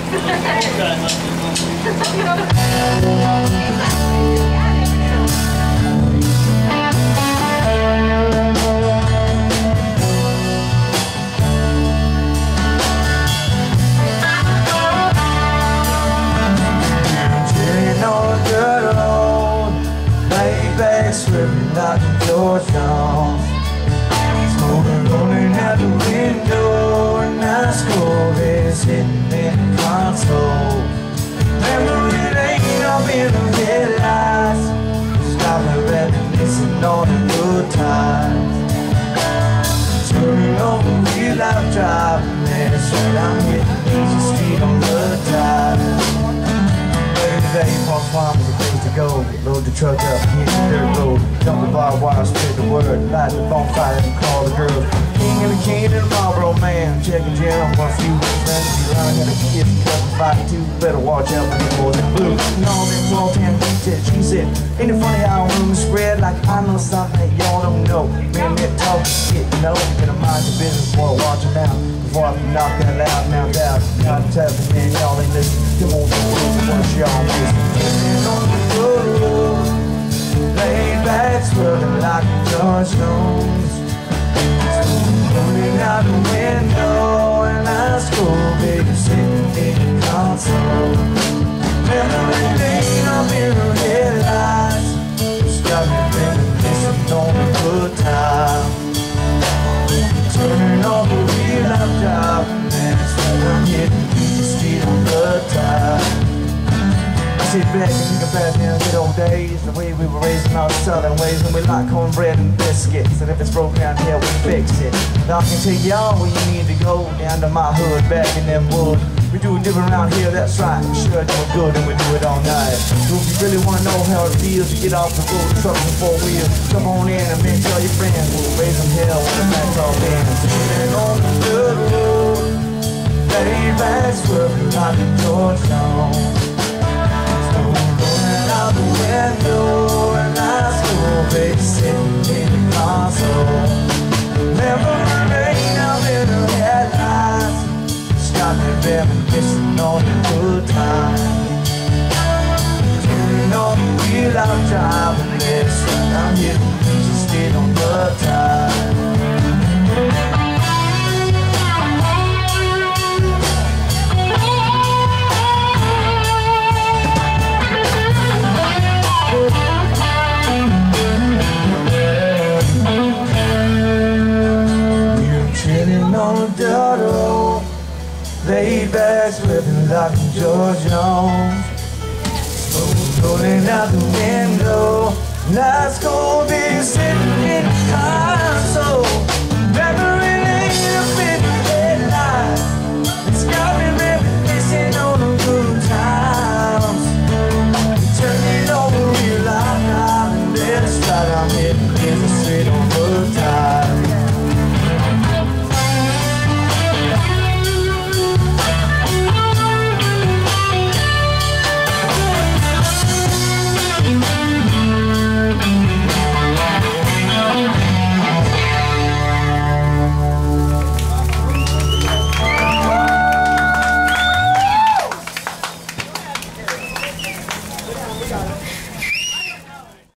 Slipping out the door down, smoking rolling out the window, and ice cold is hitting in the console. Memory lane up in the headlights, stop and reminiscing on the good times. Turning on the wheel I'm driving, and it's right I'm hitting easy street on the tide. Today, Park Farm is a place to go. Load the truck up, hit the dirt road. Dump the barbed wire, spread the word. Light the bonfire and call the girl. King and the king and the Marlboro man. Checking Jim for a few friends. You learn how to kiss and cut and fight too. Better watch out for the boys in blue. And all them 12-10 details. She said, ain't it funny how rumors spread like I know something that y'all don't know. Man, that talk shit, you know. Better mind your business, boy, watch it now. Before I can knock that loud, now down. Not tapping, man, y'all ain't listening. Come on, once y'all listen. On the road, laid back, swirling like George Jones. Rolling out the window, and ice cold, baby, sitting in the console. Memory lane up in her headlights, it's got me reminiscing on the good time. Turning off the wheel I'm driving, and it's when I'm hitting the street on the tide. Sit back and think about them good old days, the way we were raised in our southern ways, when we like cornbread and biscuits, and if it's broken down here, we fix it. Now I can take y'all where you need to go, down to my hood, back in them woods. We do it different around here, that's right. We sure do it good and we do it all night. So if you really want to know how it feels to get off the road, trucks and four wheels, come on in and make all your friends. We'll raise them hell with the back all in. Sitting on the good road, laid back, swerving like a George Jones. Out the window, and ice cold, baby, sitting in the console. Memory lane out in her headlights, it's got me reminiscing on the good times. Turning on the wheel I'm driving, it's like I'm hitting easy street on the tide. Laid back, slipping like George Jones. Smoke rolling out the window, nice cold beer sitting in the console.